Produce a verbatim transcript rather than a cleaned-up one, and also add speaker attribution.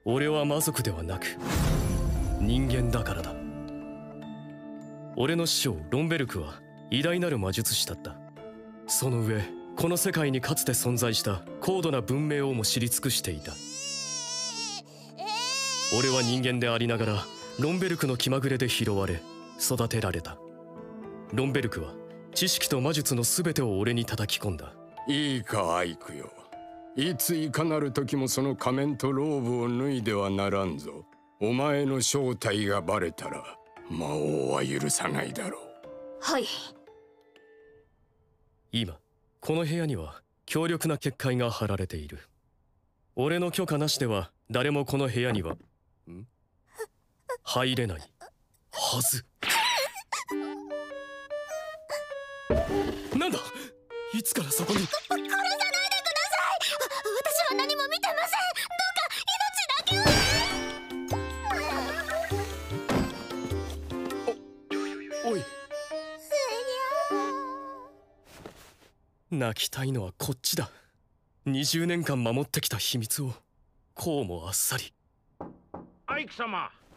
Speaker 1: 俺は魔族ではなく人間だからだ。俺の師匠ロンベルクは偉大なる魔術師だった。その上この世界にかつて存在した高度な文明をも知り尽くしていた。俺は人間でありながらロンベルクの気まぐれで拾われ育てられた。ロンベルクは知識と魔術の全てを俺に叩き込んだ。
Speaker 2: いいかアイクよ、いついかなる時もその仮面とローブを脱いではならんぞ。お前の正体がバレたら魔王は許さないだろう。
Speaker 3: はい。
Speaker 1: 今この部屋には強力な結界が張られている。俺の許可なしでは誰もこの部屋にはん入れないはず。なんだ、いつからそこに。
Speaker 3: 殺さないでください。私は何も見てません。どうか命だけを。
Speaker 2: おい
Speaker 1: 泣きたいのはこっちだ。にじゅうねんかん守ってきた秘密をこうもあっさり。
Speaker 4: アイク様、